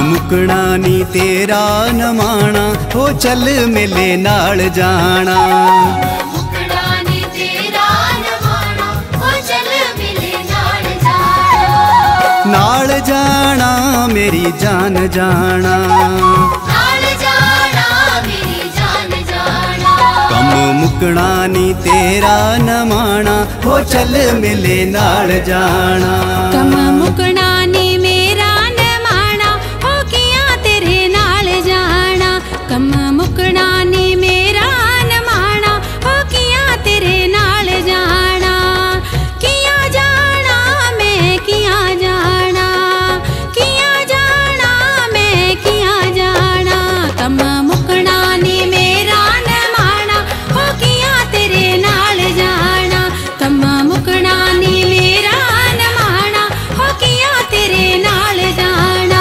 मुकना नी तेरा नमाना, हो चल मेले नाल जाना। मुकना नी तेरा नमाना, हो चल मेले नाल जाना। नाल जाना मेरी जान जाना, नाल जाना मेरी जान जाना। कम मुकना नी तेरा नमाना, हो चल मेले नाल जाना। कम मुकना नी मेरा नमाना, हो किया तेरे नाल जाना। कम मुकना नी मेरा नमाना, हो किया तेरे नाल जाना। किया जाना मैं किया जाना, किया जाना मैं किया जाना। कम मुकना नी मेरा नमाना, हो किया तेरे नाल जाना। कम मुकना नी मेरा नमाना, हो किया तेरे नाल जाना।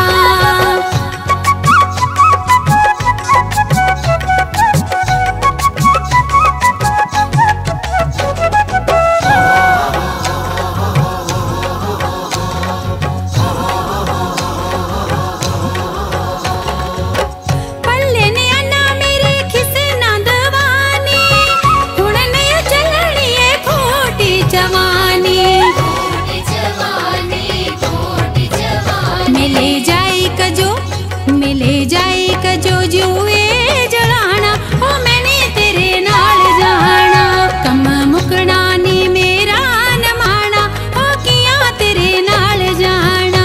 पल्ले ने अन्ना मेरे खिसे ना दवानी, हुण ने चलनी है खोटी जवानी। मिले जाई कजो, मिले जाई कजो जुए जलाना, हो मैंने तेरे नाल जाना। कम मुकना नी मेरा नमाना, हो किया तेरे नाल जाना।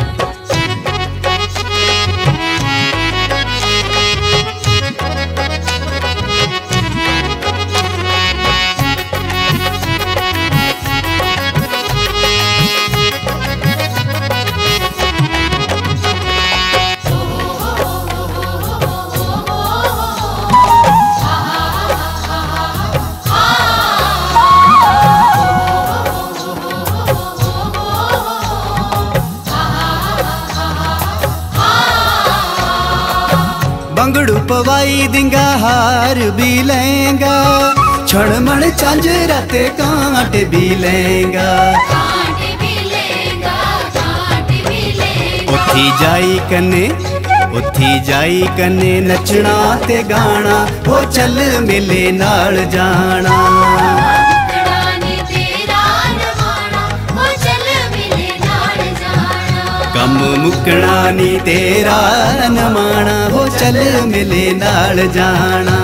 बंगड़ू पवाई दिंगा हार भी लेंगा, क्षण मण झांझरा ते कांट भी लेंगा। कांटे भी लेगा, कांटे भी लेगा। उठी जाई कने, उठी जाई कने नचना ते गाना, हो चल मेले नाल जाना। मुकना नी तेरा नमाना, हो चल मेले नाल जाना। कम मुकना नी तेरा नमाना, हो चल मेले नाल जाना।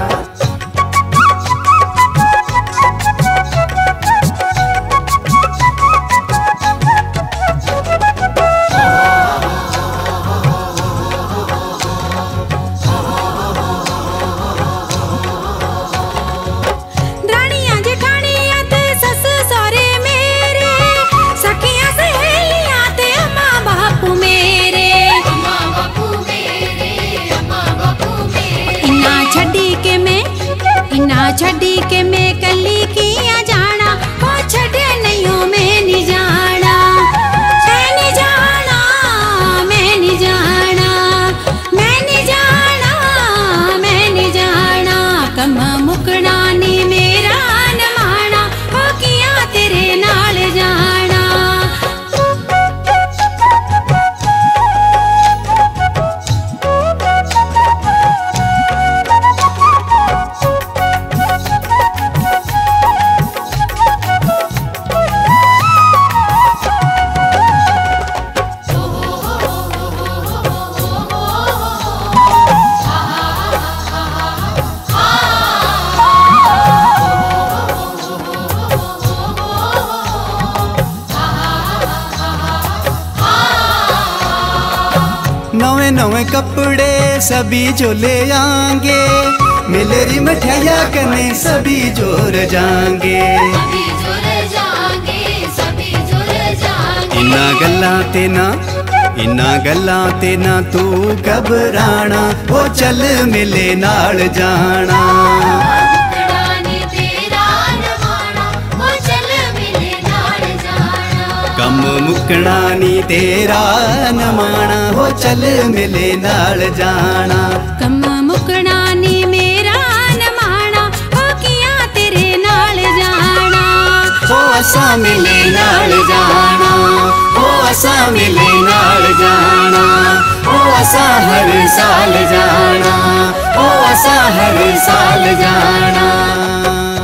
रानियां जेठानियां ते सस सौरे मेरे, सखियां सहेलियां ते अम्मा बापू मेरे। अम्मा बापू मेरे, अम्मा बापू मेरे। इन्ना छड्डी के मैं, इन्ना छड्डी के मैं कली किया जाना, हो छड्डे नहीं हो मैं नहीं जाना। मैं नहीं जाना, मैं नहीं जाना, मैं नहीं जाना, मैं नहीं जाना। कम मुकना नी मेरा नमाना, हो किया तेरे नाल जाना। नवे नवे कपड़े सभी जो ले आएंगे, मिलेरी मिठाइया कने सभी जोर जाएंगे। सभी जुड़ जाएंगे, सभी जुड़ जाएंगे। इन्ना गल्लां ते ना, इन्ना गल्लां ते ना तू घबराना, हो चल मेले नाल जाना। मुकना नी तेरा नमाना, हो चल मेले नाल जाना। कम मुकना नी तेरा नमाना, हो चल मेले नाल जाना। कम मुकना नी मेरा नमाना, हो किया तेरे नाल जाना। हो असा मेले नाल जाना, हो असा मेले नाल जाना, ओ असा हर साल जाना, ओ असा हर साल जाना।